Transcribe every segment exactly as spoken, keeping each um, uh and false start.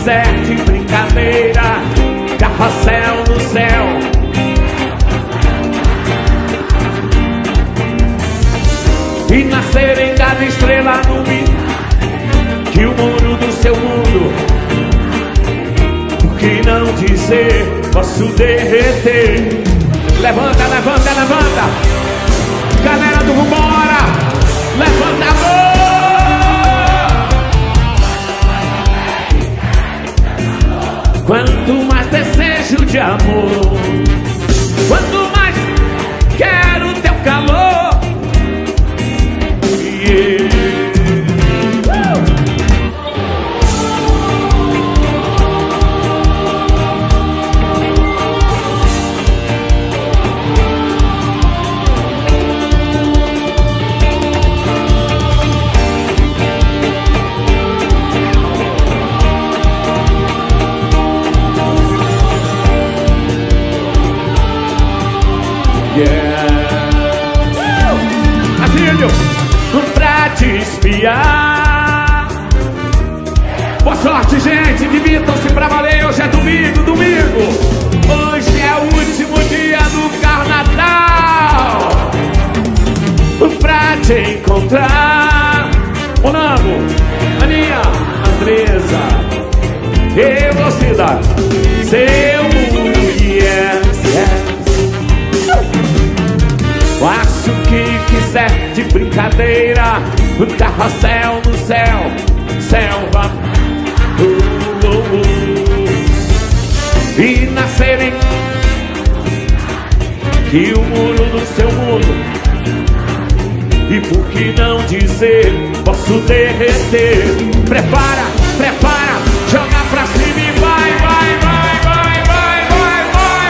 quiser de brincadeira, carrossel no céu. E nascer em cada estrela no mundo, que o muro do seu mundo, por que não dizer, posso derreter. Levanta, levanta, levanta, galera do Vambora, levanta a mão. Quanto mais desejo de amor, quanto mais quero teu calor. Yeah. Pra te espiar. Boa sorte, gente, divirtam-se pra valer. Hoje é domingo, domingo. Hoje é o último dia do carnaval. Pra te encontrar, Monamo, Aninha, Andresa, velocidade, seu yes, yes. Faço o que quiser de brincadeira, um carrossel no céu, selva, uh, uh, uh. E nascerem que o muro do seu mundo, e por que não dizer, posso derreter. Prepara, prepara, joga pra cima e vai, vai, vai, vai, vai, vai,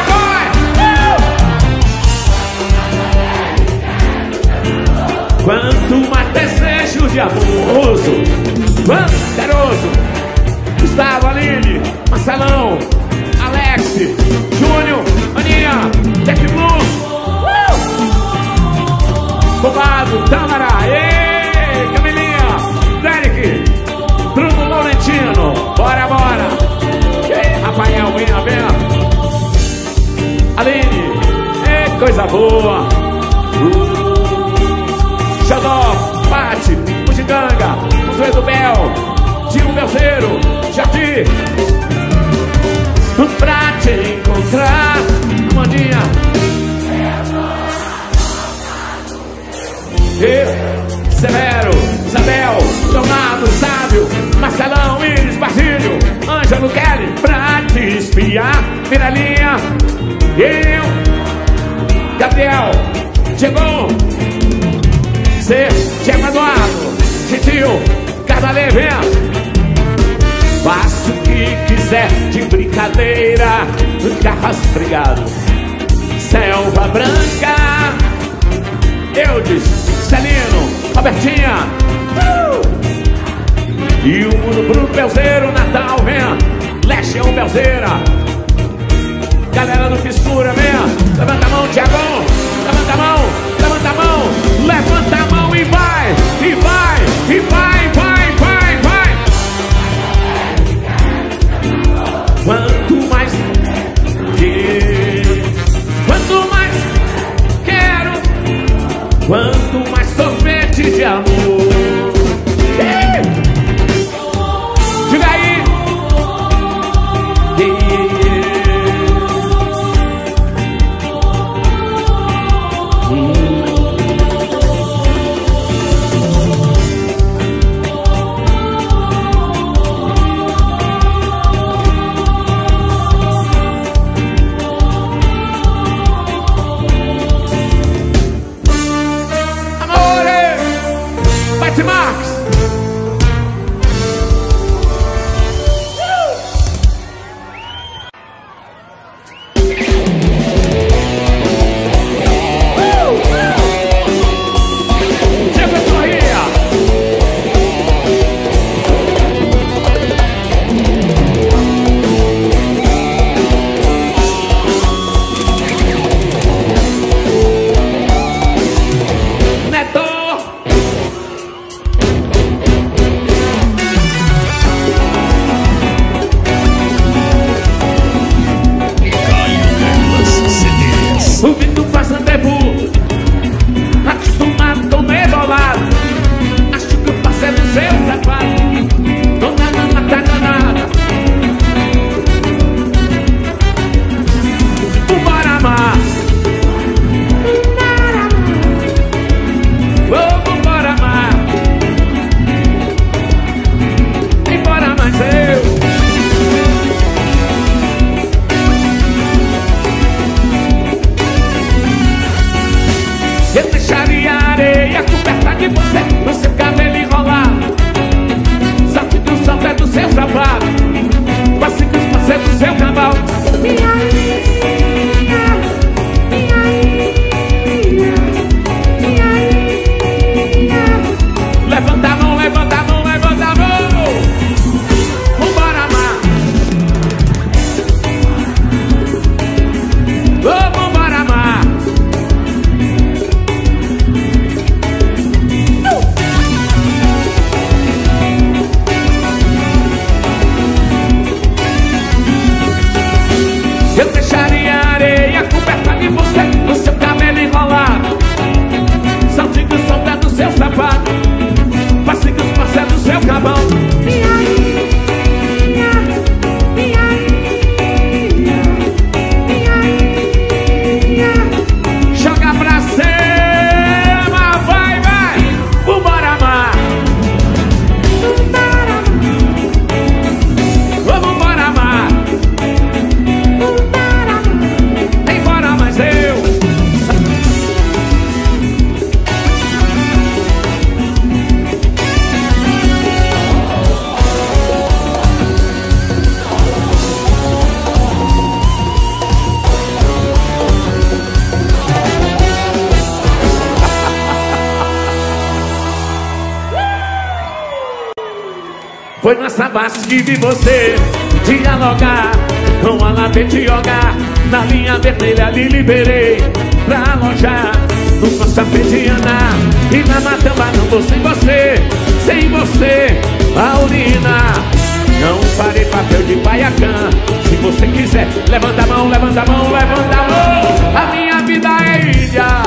vai, vai. Quanto mais desejo de amoroso, vantaroso, Gustavo, Aline, Marcelão, Alex, Júnior, Aninha, Jack Blue, uh! Bobado, Tamara, ei, Camilinha, Derek, Bruno Laurentino, bora, bora, ei, Rafael, venha, venha, Aline, ei, coisa boa, uh! Xodó, Pati, Mujiganga, Museu do Bel, Dinho Belzeiro, Jardim. Pra te encontrar, Amandinha, eu, Severo, Isabel, Leonardo, Sábio, Marcelão, Iris, Basílio, Ângelo, Kelly. Pra te espiar, Miralinha, eu, Gabriel, chegou. Cê, Tiago Eduardo, Gentil, Cardalê, venha. Faço o que quiser de brincadeira, garras, obrigado. Selva Branca, Eudes, Celino, Robertinha, uh! E o mundo Bruno Belzeiro, Natal, venha. Legião Belzeira, galera do Fissura, venha. Levanta a mão, Tiagão, levanta a mão, levanta a mão, levanta a mão e vai, e vai, e vai, vai, vai, vai. Quanto mais quero, quanto mais quero, quanto mais sorvete de amor. Ei! Diga aí. Foi na Savassi que vi você dialogar com a Lapetioga. Na linha vermelha lhe liberei pra alojar no Costa Petiana. E na Matamba não vou sem você, sem você, Paulina. Não farei papel de paiacã. Se você quiser, levanta a mão, levanta a mão, levanta a mão. A minha vida é ilha.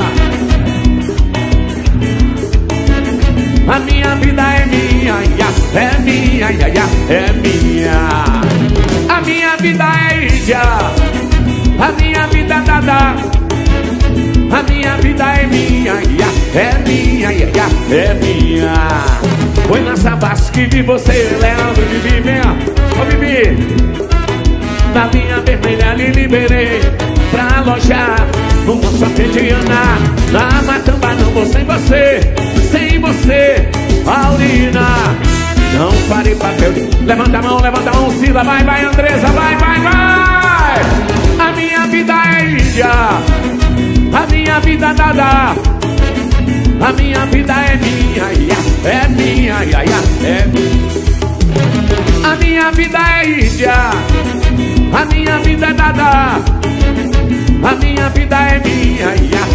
A minha vida é minha, é minha, é minha. A minha vida é ilha. A minha vida dada. A minha vida é minha, é minha, é minha. Foi na Savassi que vi você, Leandro de Viver. Ô Bibi, na linha vermelha lhe liberei pra alojar no Costa Petiana. Na Matamba não vou sem você, sem você, Paulina. Não farei papel de... Levanta a mão, levanta a mão, Cida. Vai, vai, Andressa, vai, vai, vai. A minha vida é ilha. A minha vida nada. A minha vida é minha, é minha, é minha. A minha vida é ilha. A minha vida é nada. A minha vida é minha,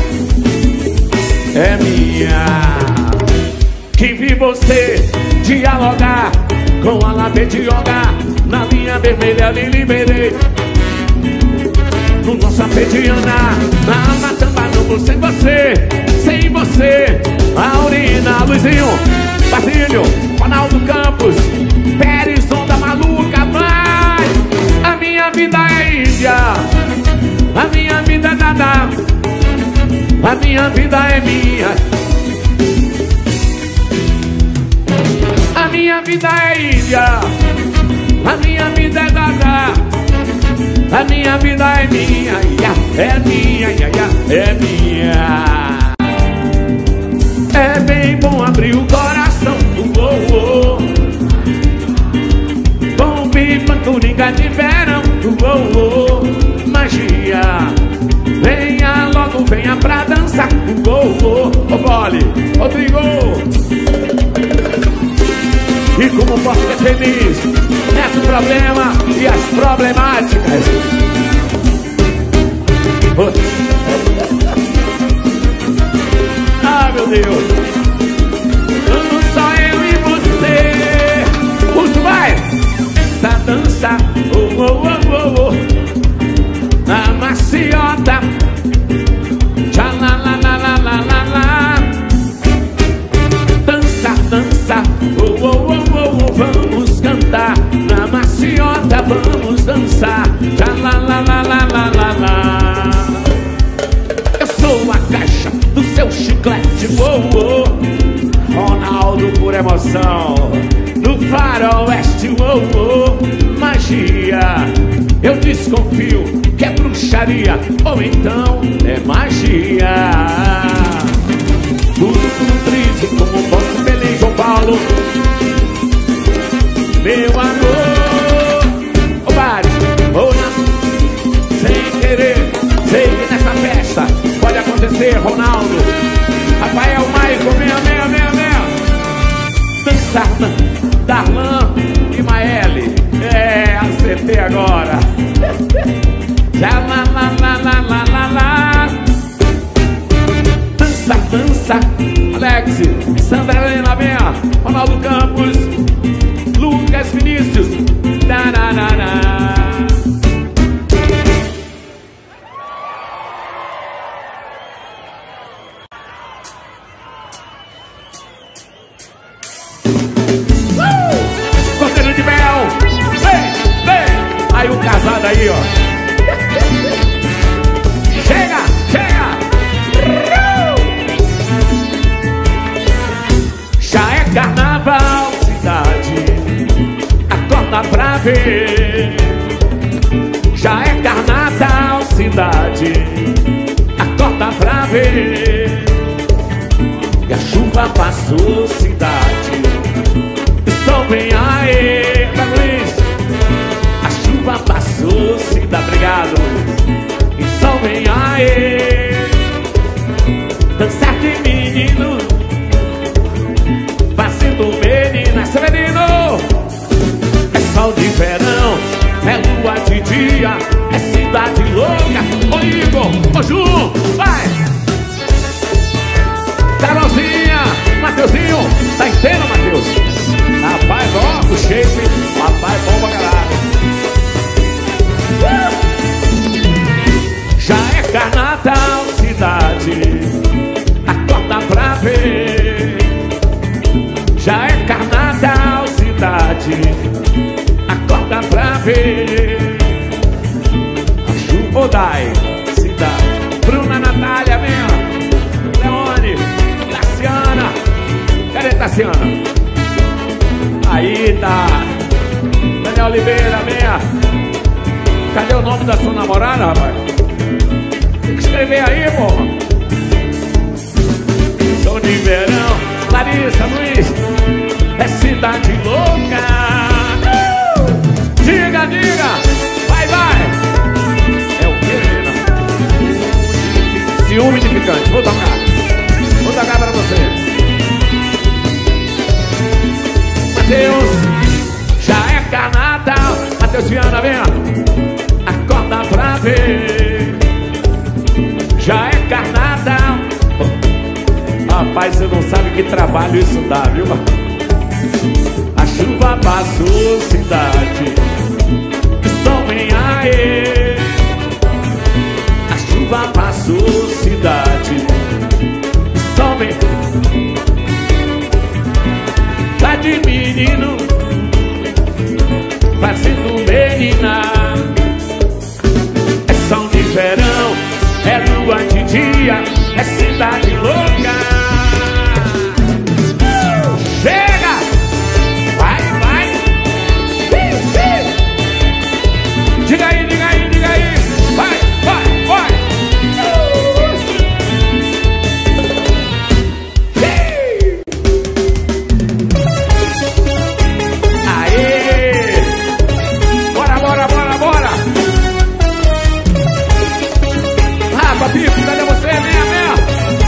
é minha. Que vi você dialogar com a Lapetioga. Na linha vermelha lhe liberei no Nossa Petiana. Na Matamba não vou sem você, sem você, Aurina. Luizinho, Basílio, Ronaldo Campos, Pérez, Onda Maluca, vai. A minha vida é ilha. A minha vida é nada. A minha vida é minha. A minha vida é ilha. A minha vida é nada. A minha vida é minha, é minha, é minha. É bem bom abrir o coração, oh, oh. Com pipa, túnica de verão, oh, oh. Magia, venha logo, venha pra dançar, oh, oh. Ô Bole, Rodrigo. E como posso ser feliz nesse problema e as problemáticas? Ah, meu Deus. Só eu e você. Russo, vai. Essa dança, oh, oh, oh, oh, oh. Na maciota. Tchá, lá, lá, lá, lá, lá, lá, lá. Dança, dança, oh, oh, oh, oh, oh. Vamos cantar na maciota, vamos dançar. Tchá, lá, lá, lá, lá, lá, lá, lá. Eu sou a caixa do seu chiclete, oh, oh. Ronaldo por emoção no faroeste, oh, oh. Magia, eu desconfio que é bruxaria ou então é magia. Tudo, tudo triste como posso feliz, João Paulo. Meu amor, ô Bares, ô não, sem querer, sei que nessa festa pode acontecer, Ronaldo, Rafael, Maicon, venha, venha, venha, venha. Dançar, Darlan e Maeli, é, acertei agora. Já lá, lá, lá, lá, lá, lá, lá. Dança, dança, Alex, Sandra Helena, venha, Ronaldo Campos, Lucas Vinícius, tararara. Uh! Cordeiro de mel, vem, vem. Aí o casado aí, ó. Chega, chega. Já é carnaval, cidade, acorda pra ver. Já é carnaval, cidade, acorda pra ver. E a chuva passou, cidade, o sol vem aê, da Luiz. A chuva passou, cidade, obrigado, e o sol vem aê. Dançar de menino, fazendo menina, Severino. Ô Ju, vai! Carolzinha, Mateuzinho, tá inteiro, Mateus? Rapaz, ó, o shape, rapaz, bom pra caralho. Já é Carnaval, cidade, acorda pra ver. Já é Carnaval, cidade, acorda pra ver. A chuva dai, cidade. Bruna, Natália, vem, Leone, Tassiana. Cadê Tassiana? Aí tá. Daniel Oliveira, vem. Cadê o nome da sua namorada, rapaz? Tem que escrever aí, porra. Sou de verão, Larissa, Luiz, é cidade louca. uh! Diga, diga, vai, vai. É o que, menina? Ciúme edificante, vou tocar. Vou tocar pra você. Mateus, já é Carnaval. Mateus Viana, vem. Acorda pra ver. Já é Carnaval. Rapaz, você não sabe que trabalho isso dá, viu? A chuva passou, cidade, o sol vem aí. A chuva passou, cidade, o sol vem. Tá de menino fazendo menina. É som de verão, é lua de dia, é cidade louca. Chega! Vai, vai! Diga aí, diga aí, diga aí! Vai, vai, vai! Aê! Bora, bora, bora, bora! Ah, Papico, cadê você? Venha, venha!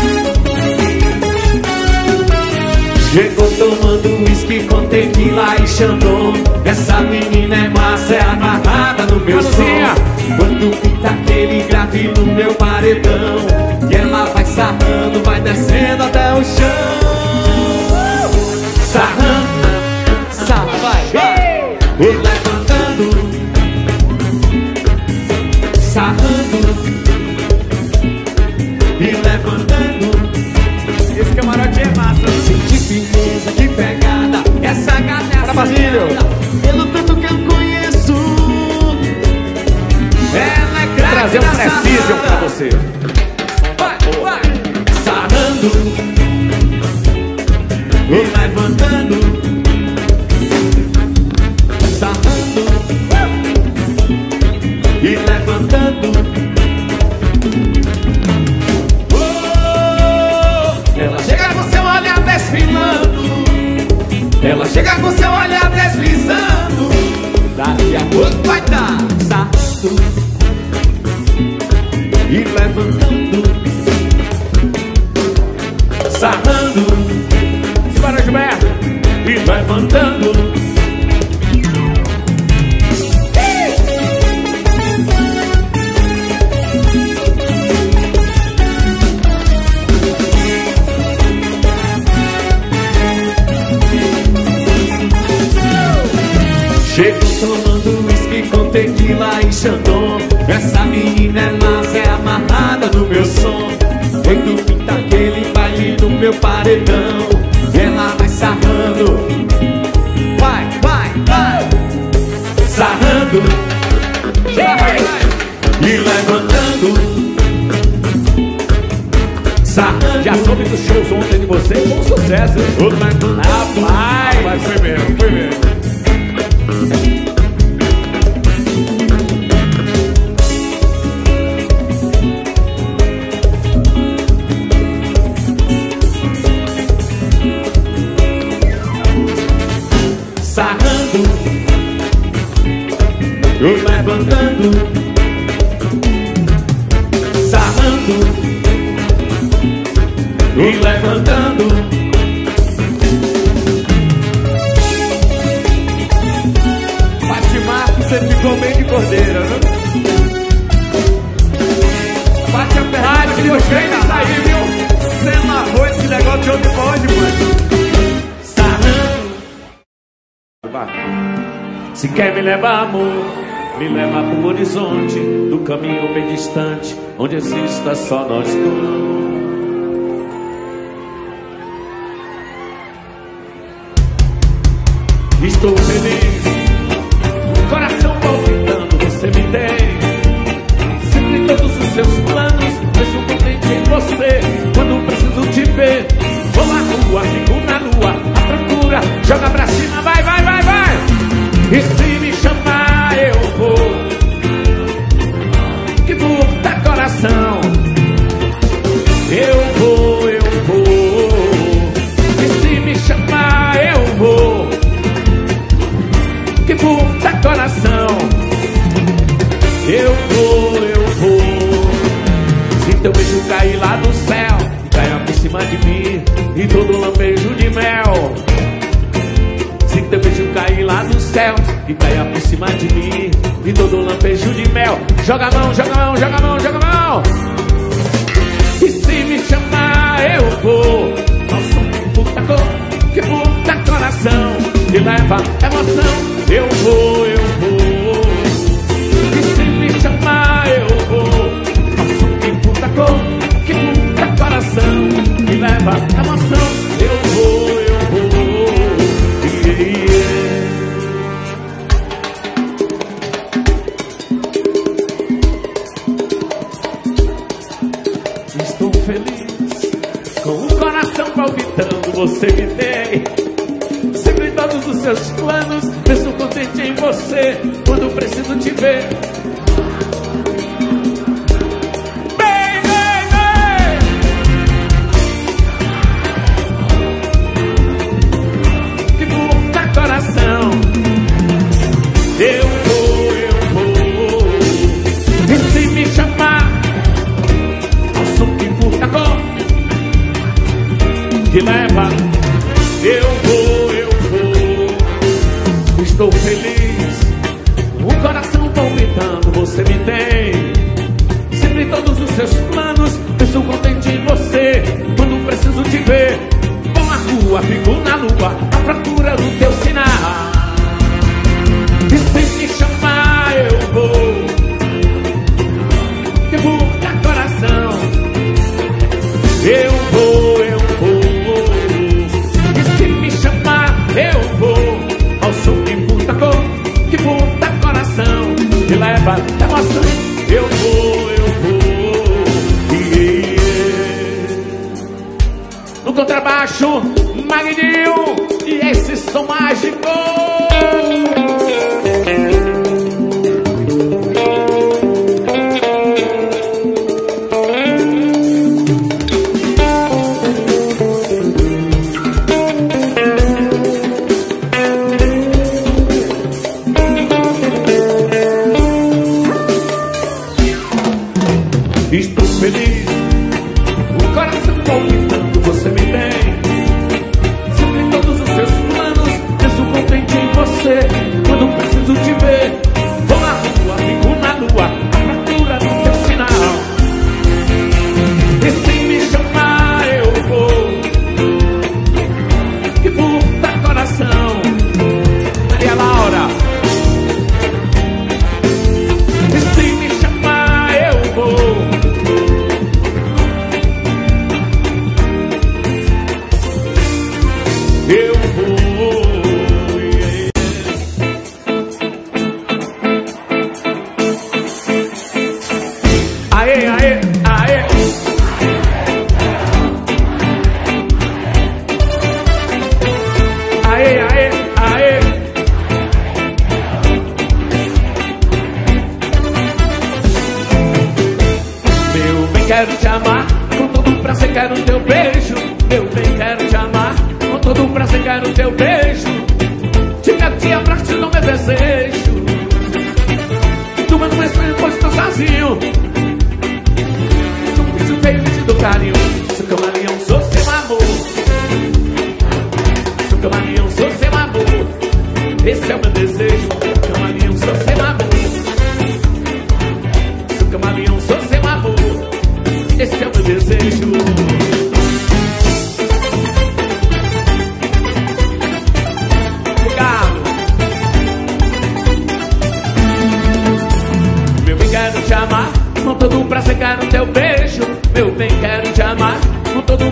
Chegou tomando uísque com tequila e Xandão. Essa menina é massa, é amarrada no meu Manuzinha. som. Quando pinta aquele grave no meu paredão, e ela vai sarrando, vai descendo até o chão. Sarrando, sarra, vai, vai. E levantando, sarrando, e levantando. Esse camarote é massa, né? De firmeza, de pegada, essa gata é Bora, Basílio. pelo tanto que eu conheço. Ela é grávida. Trazer um Precision pra você. Vai, vai. Sarrando e levantando. Sarrando e levantando. Ela chega com seu olhar desfilando. Ela chega com seu olhar deslizando. Daqui a pouco vai dar sarrando e levantando. Sarrando. Bora, Gilberto. E levantando. Chego tomando uísque com tequila e Xandão. Essa menina é massa, é amarrada no meu som. Feito pinta aquele baile no meu paredão. Ela vai sarrando. Vai, vai, vai. Sarrando. Vai, vai. E levantando. Sarrando. Já soube dos shows ontem de vocês, bom sucesso, hein? Rapaz, mas foi mesmo, foi mesmo. Sarrando, levantando, sarrando e levantando. Bate-mato, você ficou bem de cordeira, né? Bate pode, onde pode, mãe. Sarrando. Se quer me levar, amor, me leva pro horizonte do caminho bem distante, onde exista só nós dois. Estou feliz, coração palpitando, você me tem. Sempre todos os seus planos, vejo contente em você. Quando preciso te ver, vou na rua, fico na lua, à procura, joga pra cima, vai, vai, vai, vai. E se me chamar eu vou, que furta coração. Eu vou, eu vou. E se me chamar eu vou, que furta coração. Eu vou, eu vou. Se teu beijo cair lá do céu, caia por cima de mim e todo lampejo de mel. Se teu beijo cair lá do céu e caia por cima de mim e todo lampejo de mel. Joga a mão, joga a mão, joga a mão, joga a mão. E se me chamar eu vou, nossa, que puta cor, que puta coração. Me leva emoção, eu vou, eu vou. E se me chamar eu vou, nossa, que puta cor, que puta coração. Me leva emoção, eu vou, eu vou. Yeah, yeah. Estou feliz, com o coração palpitando, você me tem. Sempre em todos os seus planos, estou contente em você. Quando preciso te ver, vem, vem, vem. Que puta coração. Eu vou, eu vou. E se me chamar ao som que puta cor, que leva, eu vou, eu vou. Estou feliz, o coração palpitando, você me tem. Sempre todos os seus planos, estou contente em você. Quando preciso te ver, vou na rua, fico na lua, à procura do teu sinal. E se me chamar eu vou, que furta coração. Eu vou, eu vou. E se me chamar eu vou, ao som que puta cor, que puta coração. Me leva emoção, eu vou, eu vou. Yeah, yeah. No contrabaixo, Magninho e esse som mágico. Estou feliz, o coração palpitando, você me tem. Sempre em todos os seus planos, estou contente em você. Quando preciso te ver, vou na rua, fico na lua, à procura do teu sinal. E se me chamar eu vou, que furta coração. Maria Laura. E se me chamar eu vou, eu vou, yeah. Aê, aê, aê. Aê, aê, aê. Meu bem, quero te amar, com todo prazer quero teu beijo. Meu bem, quero te amar, com todo prazer quero teu beijo. Te quero, te abraço, não me desejo. Tu manda um estranho, pois estou sozinho. Tu me diz o feio, me do carinho. Sou camaleão, sou seu amor. Sou camaleão, sou seu amor. Esse é o meu desejo. Camaleão, sou seu amor. Sou camaleão, sou seu amor. Esse é o meu desejo.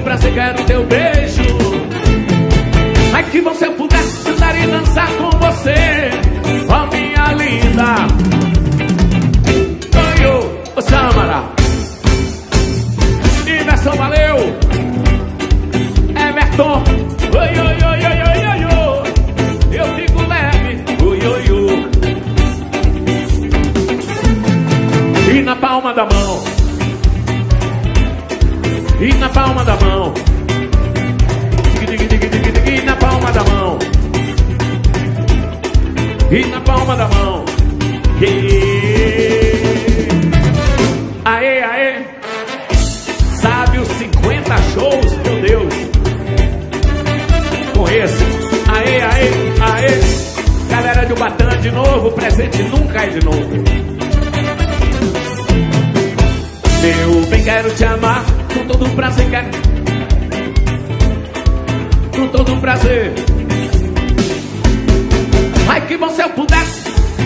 prazer, quero teu beijo. Ai, que bom se eu pudesse andar e dançar com você, ó minha linda. Oi, ô, ô Samara. Inversão, valeu. Everton. Oi, oi, oi, oi, oi, oi, oi. Eu fico leve. Oi, oi, oi. E na palma da mão. E na palma da mão. E na palma da mão. E na palma da mão. Aê, aê. Sabe os cinquenta shows, meu Deus. Com esse. Aê, aê, aê. Galera de Ubatã de novo. Presente nunca é de novo. Meu bem, quero te amar com todo o prazer, quero. Com todo o prazer. Ai, que bom se eu pudesse.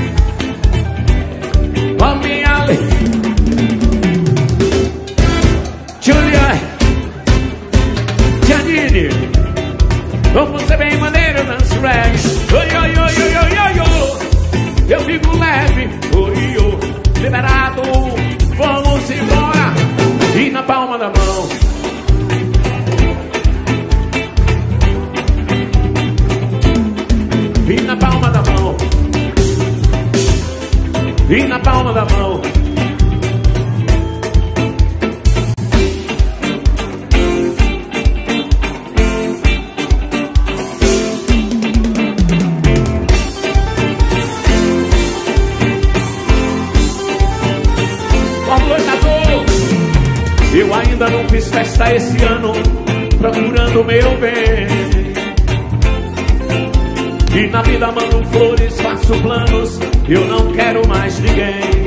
Ó minha lei. Julia, Janine, como você bem maneiro, dance reggae. Oi, oi, oi, oi, oi, oi, oi. Eu fico leve, oi, oi. Liberado, vamos embora. E na palma da mão. E na palma da mão. E na palma da mão. Eu ainda não fiz festa esse ano, procurando o meu bem. E na vida mando flores, faço planos, eu não quero mais ninguém.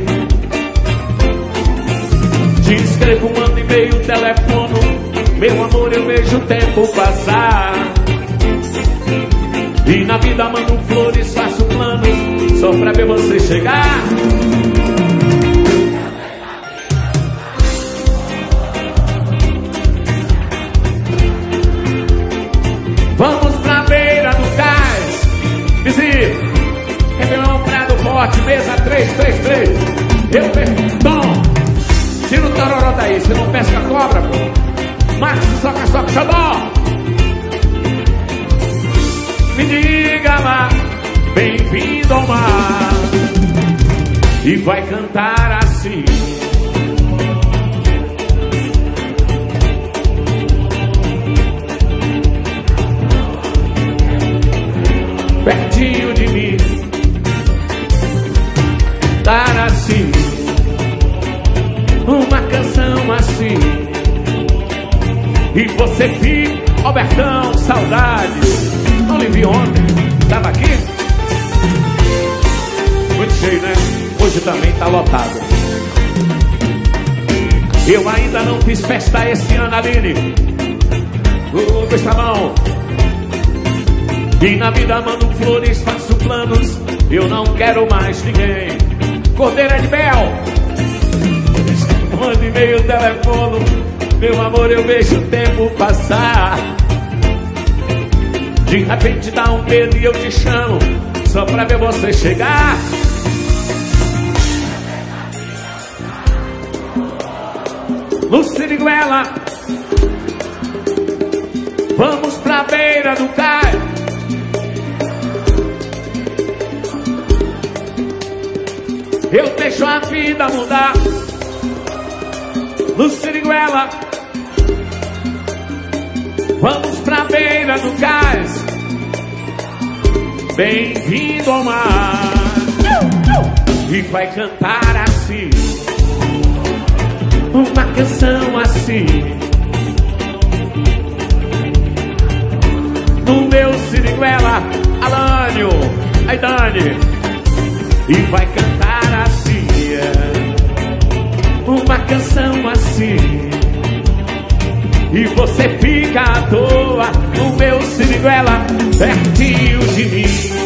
Te escrevo, mando e-mail, telefono, meu amor, eu vejo o tempo passar. E na vida mando flores, faço planos, só pra ver você chegar. Vamos pra beira do cais. Visite Réveillon Prado Forte, mesa três três três. Eu vejo. Tom, tira o tororó daí. Você não pesca cobra, pô. Max, soca, soca, xodó. Me diga lá, bem-vindo ao mar. E vai cantar assim. Pertinho de mim, dar assim, uma canção assim. E você fica, Albertão, saudades. Não lhe vi ontem, tava aqui? Muito cheio, né? Hoje também tá lotado. Eu ainda não fiz festa esse ano, Aline. Ô, beijo a mão. E na vida mando flores, faço planos, eu não quero mais ninguém. Cordeira de Mel, manda e-mail, telefono, meu amor, eu vejo o tempo passar. De repente dá um medo e eu te chamo, só pra ver você chegar. No Siriguela, vamos pra beira do cais. Eu deixo a vida mudar. No Siriguela, vamos pra beira do cais. Bem-vindo ao mar. E vai cantar assim, uma canção assim. No meu Siriguela, Alânio, aí Dani. E vai cantar assim, uma canção assim. E você fica à toa no meu Siriguela, pertinho de mim.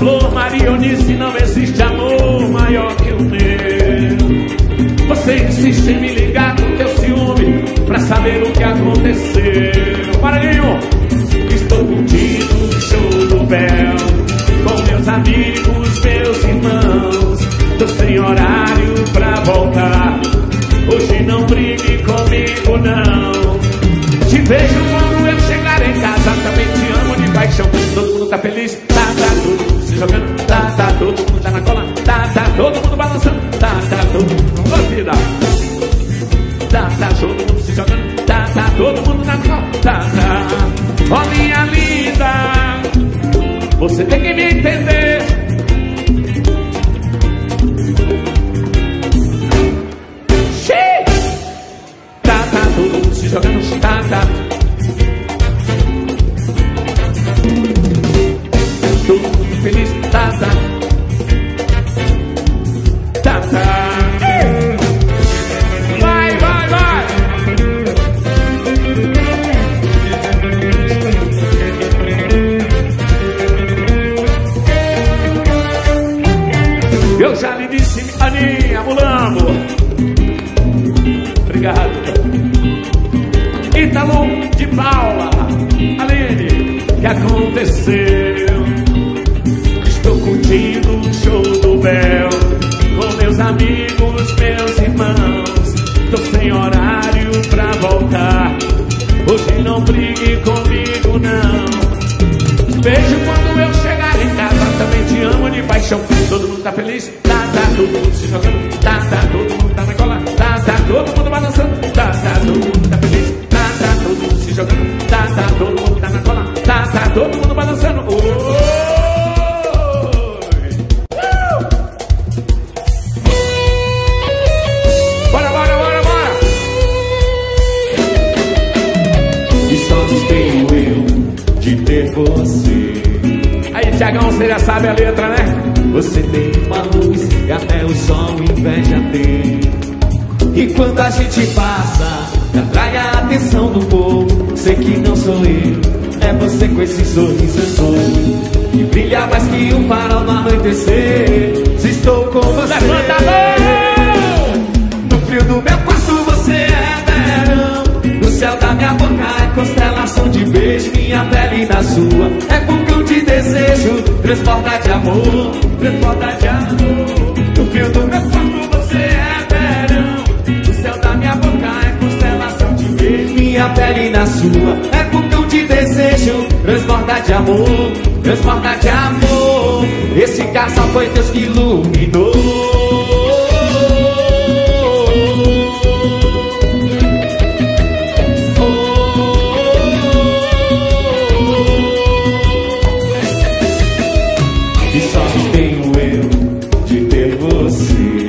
flor, Marionice, não existe amor maior que o meu. Você insiste em me ligar com teu ciúme pra saber o que aconteceu. Maranhão, estou contigo no show do Bel, com meus amigos, meus irmãos. Tô sem horário pra voltar, hoje não brigue comigo não. Te vejo quando eu chegar em casa, também te amo de paixão. Todo mundo tá feliz, tá, tá, todo mundo se jogando, tá, tá, todo mundo tá na cola, tá, tá, todo mundo balançando, tá, tá, todo mundo na vida. Tá, tá, todo mundo se jogando, tá, tá, todo mundo na cola, tá, tá. Ó minha linda, você tem que me entender. Tá, tá, todo mundo se jogando, tá, tá. Todo mundo feliz, tá, tá. Tá, tá. Vai, vai, vai. Eu já lhe disse, Aninha, Mulambo. Obrigado. Ítalo de Paula, Aline, que aconteceu? Estou contigo no show do Bel, com meus amigos, meus irmãos. Tô sem horário pra voltar, hoje não brigue comigo não. Te beijo quando eu chegar em casa, também te amo de paixão. Todo mundo tá feliz, tá, tá, todo mundo se jogando, tá, tá, todo mundo tá na cola, tá, tá, todo mundo balançando, tá, tá, todo mundo tá feliz, tá, tá, todo mundo se jogando, tá, tá, todo mundo tá na cola, tá, tá, todo mundo balançando. Oi! Bora, bora, bora, bora! E só tenho eu de ter você. Aí, Tiagão, você já sabe a letra, né? Você tem uma luz e até o sol inveja tem. E quando a gente passa, atrai a atenção do povo. Sei que não sou eu, é você com esse sorriso sou. E brilha mais que um farol no anoitecer. Se estou com você, levanta a mão! no frio do meu quarto você é verão. No céu da minha boca é constelação de beijo. Minha pele na sua é porque eu te desejo. Transborda de amor, transborda de amor. No frio do meu quarto você é verão. No céu da minha boca é constelação de beijo. Minha pele na sua é porque eu te desejo. Transborda de amor, transborda de amor. Esse casal foi Deus que iluminou. E só tenho eu de ter você.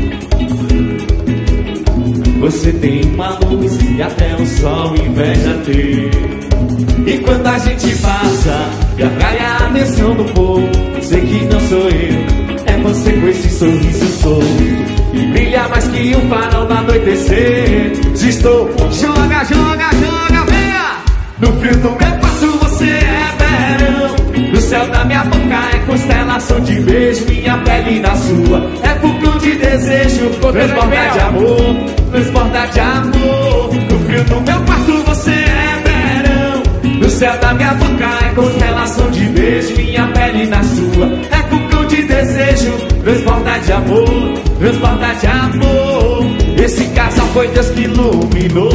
Você tem uma luz e até o sol inveja ter. E quando a gente passa e atrai a atenção do povo, sei que não sou eu, é você com esse sorriso solto. E brilha mais que um farol no anoitecer. Se estou, joga, joga, joga, venha. No frio do meu quarto você é verão. No céu da minha boca é constelação de beijo. Minha pele na sua é porque eu te desejo. Transborda de amor, transborda de amor. No frio do meu quarto você é verão. No céu da minha boca é constelação de beijo. Minha pele na sua é porque eu te desejo. Transborda de amor, transborda de amor. Esse casal foi Deus que iluminou.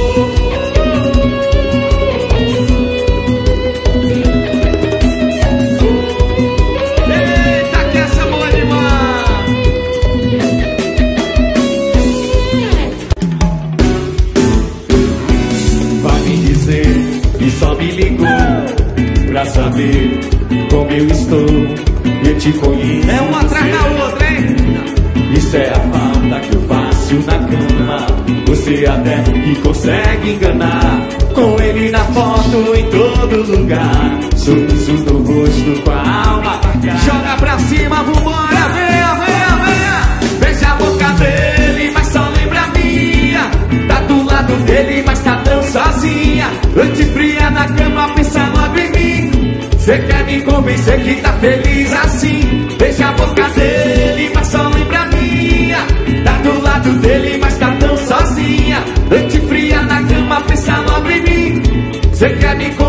Só me ligou pra saber como eu estou. Eu te conheço. É uma atrás da outra, hein? Isso é a falta que eu faço na cama. Você até que consegue enganar. Com ele na foto em todo lugar. Sorriso no rosto com a alma pra cá. Joga pra cima, vambora, venha, venha, venha. Beija a boca dele, mas só lembra a minha. Tá do lado dele, mas tá tão sozinha. Noite fria na cama, pensa logo em mim. Cê quer me convencer que tá feliz assim.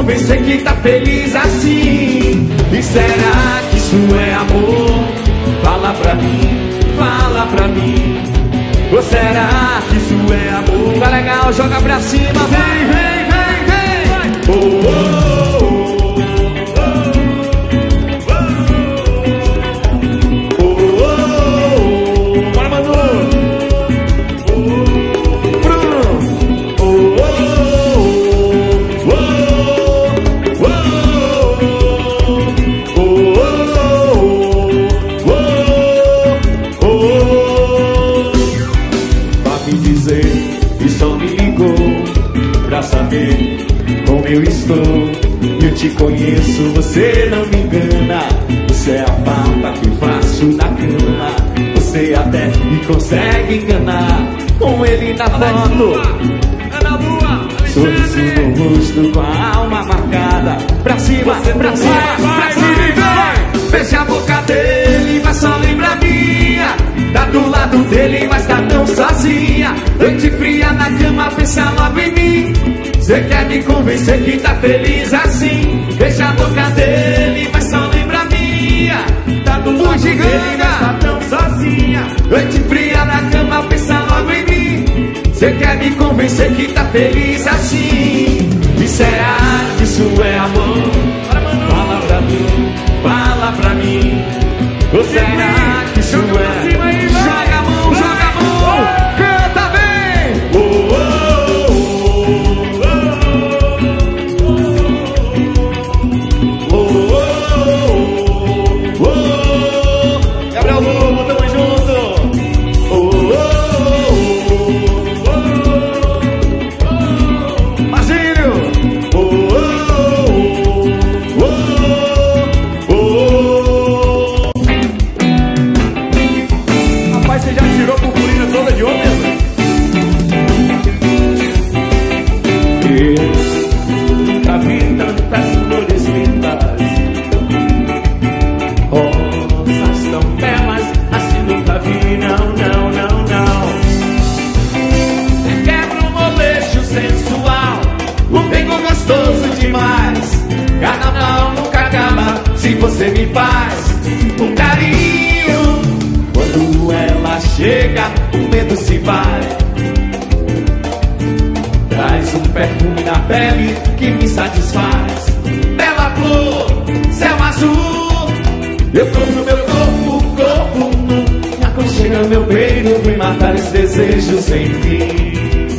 convencer que tá feliz assim. E será que isso é amor? Fala pra mim, fala pra mim. Ou será que isso é amor? Tá legal, joga pra cima, vem, vem, vem, vem. Oh, oh, oh. Como eu estou, eu te conheço, você não me engana. Você é a falta que eu faço na cama. Você até me consegue enganar. Com ele na foto, sorriso no rosto, com a alma marcada. Pra cima, pra cima, pra cima. Fecha a boca dele, mas só lembra minha. Tá do lado dele, mas tá tão sozinha. Noite fria na cama, pensa logo em mim. Cê quer me convencer que tá feliz assim. Fecha a boca dele, mas só lembra minha. Tá do lado dele, mas tá tão sozinha. Noite fria na cama, pensa logo em mim. Cê quer me convencer que tá feliz assim. E será que isso é amor? Fala pra mim, fala pra mim. Ou será que isso é? Joga a mão, joga a mão, canta bem. Oh, oh, oh, oh, oh, oh, oh. Gabriel Lobo, tamo junto. Oh, oh, oh, oh, oh. Marcílio. Oh, oh, oh, oh. Rapaz, você já tirou a purpurina toda de ontem? Já vi tantas flores lindas, rosas tão belas, assim nunca vi, não, não, não, não. Quebra um molejo sensual, Um beijo gostoso demais. Carnaval nunca acaba se você me faz um carinho. Quando ela chega, o medo se vai. Traz um perfume na pele que me satisfaz. Bela flor, céu azul. Eu tô no meu corpo, corpo nu. Me aconchega meu peito, vem matar esse desejo sem fim.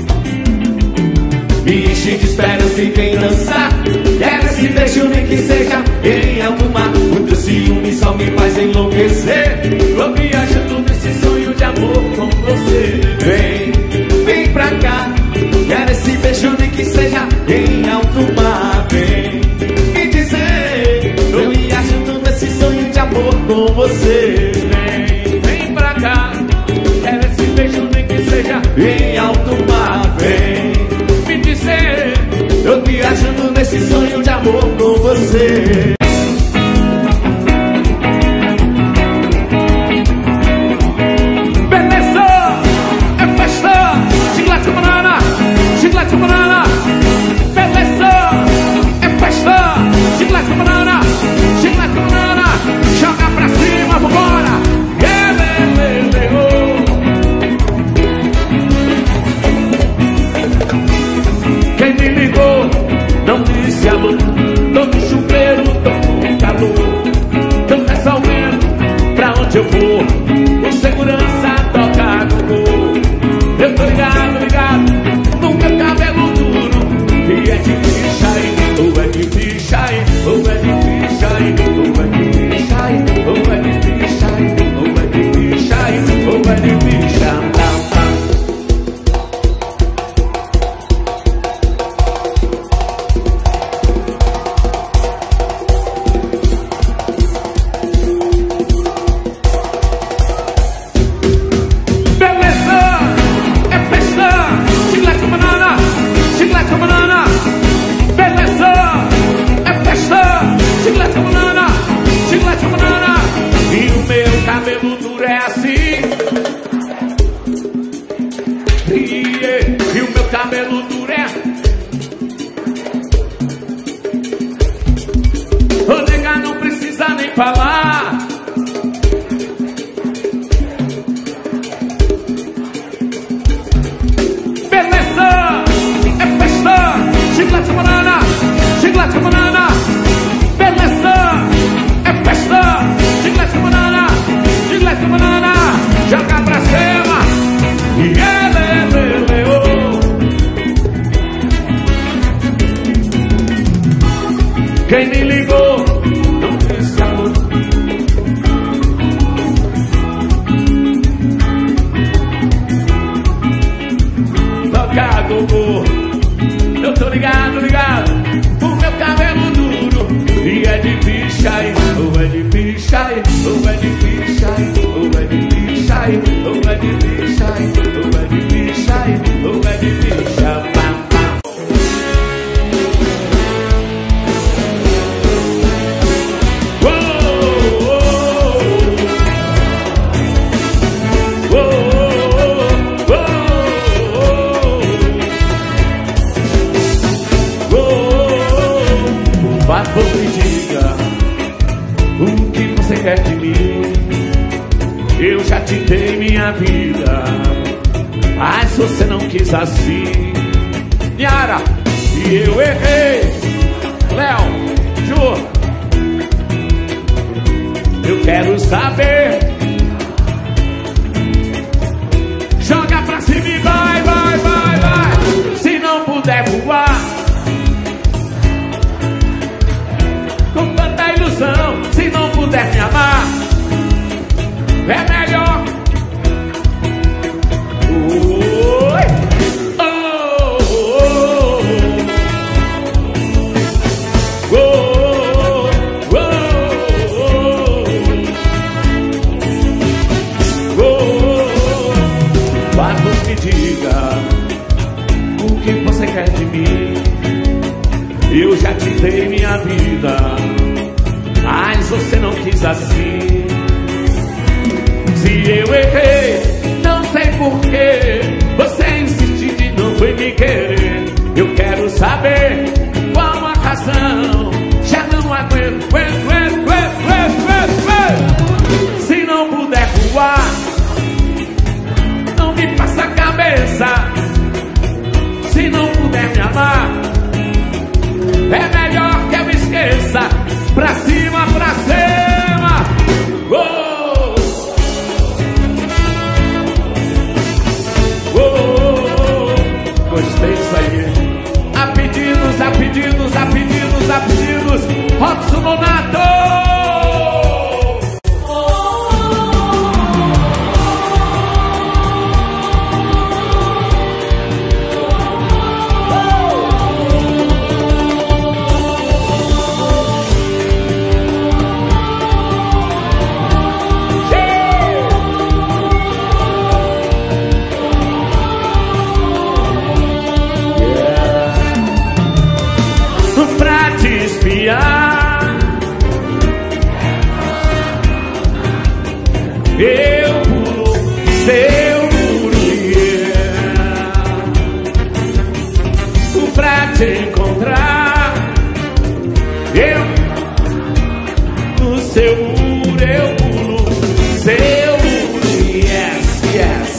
Me enche de esperança e vem dançar. Quero esse beijo, nem que seja em alto mar. O teu ciúme só me faz enlouquecer. Tô viajando nesse sonho de amor com você. Vem, vem pra cá. Quero esse beijo, nem que seja em alto mar. Vem me dizer. Tô viajando nesse sonho de amor com você. vem, vem pra cá. Quero esse beijo, nem que seja Em alto mar, vem me dizer. tô viajando nesse sonho de amor com você. Beleza, é festa, chiclete com banana, chiclete com banana. Beleza, é festa, chiclete com banana, chiclete com banana. Joga pra cima, vambora. Yeah, beleza, oh. Quem me ligou não disse alô. Tô no chuveiro, tô com calor. Tô resolvendo pra onde eu vou. O segurança toca no gol. Eu tô ligado, ligado no meu cabelo duro. E é de ficha aí, ou é de ficha aí, ou é de ficha aí, ou é de ficha aí, ou é de ficha aí, ou é de ficha aí, ou é de ficha aí. mar. Beleza, é festa. Chiclete banana, chiclete banana. Beleza, é festa. Chiclete banana, chiclete banana. Joga pra cima. E ele, ele, oh. Quem me ligou não disse amor. Tocado, eu tô ligado, ligado. O meu cabelo duro. E é de bicha aí, ou é de bicha aí, ou é de bicha aí, ou é de bicha aí, ou é de bicha aí, ou é de bicha aí, ou é de bicha. Por me diga o que você quer de mim. Eu já te dei minha vida, mas você não quis assim. Niara, e eu errei. Léo, Ju, eu quero saber. Joga pra cima e vai, vai, vai, vai. Se não puder voar com tanta ilusão, se não puder me amar, é melhor. Oi. Oh, oh, oh. Oh, oh, oh. Oh, vamos, me diga o que você quer de mim. Eu já te dei minha vida, mas você não quis assim. Se eu errei, não sei porquê, você insistiu e não foi me querer. Eu quero saber qual a razão. Já não aguento, aguento, aguento, aguento, aguento, aguento. Se não puder voar, não me faça a cabeça. Se não puder me amar, é melhor que eu esqueça. Pra cima, pra cima. Oh, oh, oh. Gostei disso aí. A pedidos, a pedidos, a pedidos, a pedidos. Robson Nonato. Eu pulo seu muro, yeah. Pra te encontrar, eu no seu muro, eu pulo seu muro, yes, yes.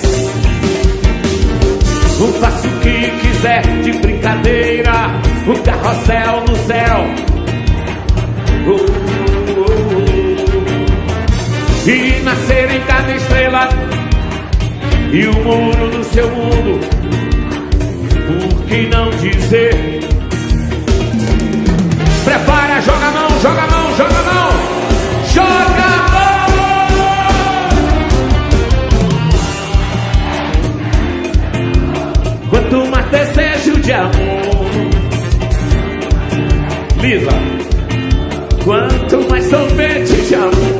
Eu faço o que quiser de brincadeira, o carrossel no céu. Oh, oh, oh. E nascer em cada estrela e o muro no seu mundo. Por que não dizer? Prepara, joga a mão, joga a mão, joga a mão. Joga a mão. Quanto mais desejo de amor, Lisa, quanto mais sorvete de amor.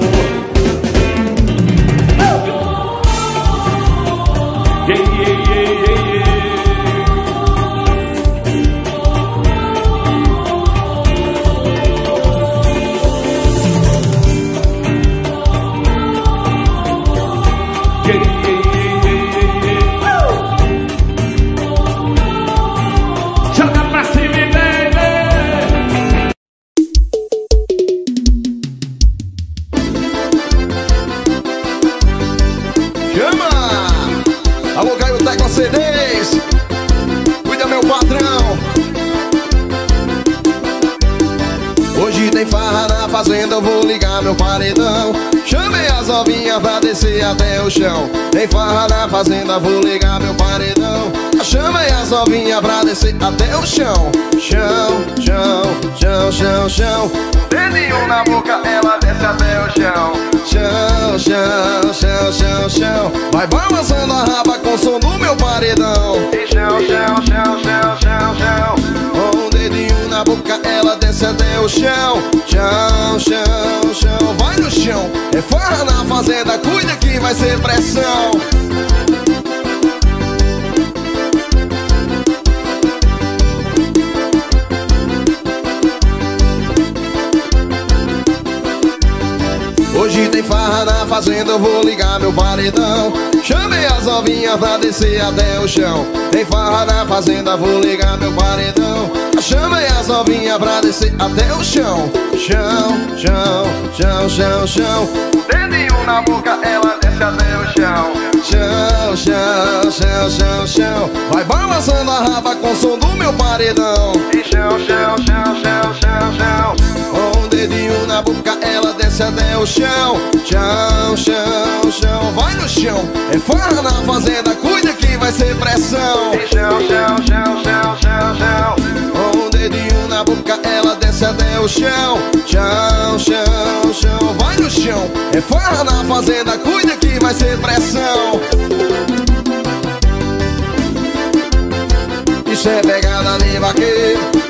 Yeah, yeah, yeah, yeah, yeah. fazenda, eu vou ligar meu paredão. Chamei as novinhas pra descer até o chão. Tem farra na fazenda, vou ligar meu paredão. Chamei as novinhas pra descer até o chão. Chão, chão, chão, chão, chão. Dedinho na boca, ela desce até o chão. Chão, chão, chão, chão, chão. Vai balançando a raba com o som do meu paredão. E chão, chão, chão, chão, chão, chão. Com o dedinho na boca, ela desce até o chão. Chão, chão, chão. Vai no chão. É farra na fazenda, cuida que vai ser pressão. Hoje tem farra na fazenda, eu vou ligar meu paredão. Chamei as novinhas pra descer até o chão. Tem farra na fazenda, vou ligar meu paredão. Chamei as novinhas pra descer até o chão. Chão, chão, chão, chão, chão. Dedinho na boca, ela desce até o chão. Chão, chão, chão, chão, chão. Vai balançando a raba com o som do meu paredão. E chão, chão, chão, chão, chão, chão. Com o dedinho na boca, ela desce até o chão. Chão, chão, chão. Vai no chão. É farra na fazenda, cuida que vai ser pressão. E chão, chão, chão, chão, chão, chão. Com o dedinho na boca, ela desce até o chão. Chão, chão, chão. Vai no chão. É farra na fazenda, cuida que vai ser pressão. Isso é pegada de vaqueiro.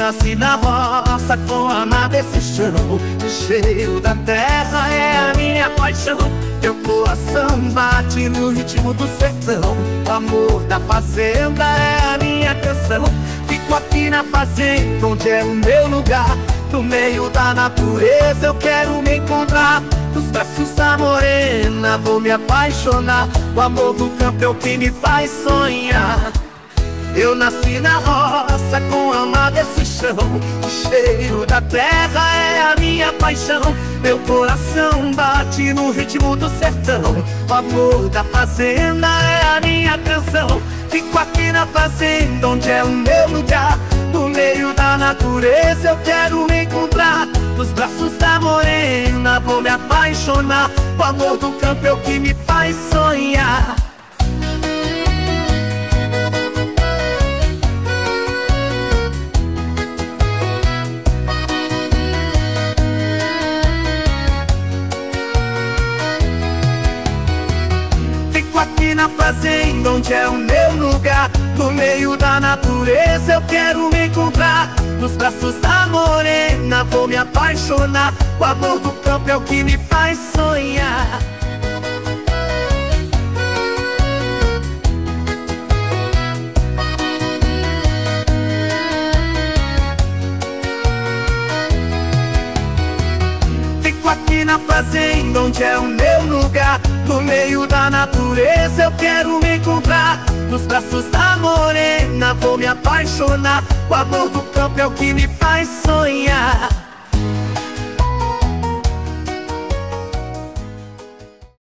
nasci na roça com a nada esse chão. O cheiro da terra é a minha paixão. Meu coração bate no ritmo do sertão. O amor da fazenda é a minha canção. Fico aqui na fazenda onde é o meu lugar. No meio da natureza eu quero me encontrar. Nos braços da morena vou me apaixonar. O amor do campo é o que me faz sonhar. Eu nasci na roça com a alma desse chão. O cheiro da terra é a minha paixão. Meu coração bate no ritmo do sertão. O amor da fazenda é a minha canção. Fico aqui na fazenda onde é o meu lugar. No meio da natureza eu quero me encontrar. Nos braços da morena vou me apaixonar. O amor do campo é o que me faz sonhar. Aqui na fazenda onde é o meu lugar. No meio da natureza eu quero me encontrar. Nos braços da morena vou me apaixonar. O amor do campo é o que me faz sonhar. Fico aqui na fazenda onde é o meu lugar. No meio da natureza eu quero me encontrar. Nos braços da morena vou me apaixonar. O amor do campo é o que me faz sonhar.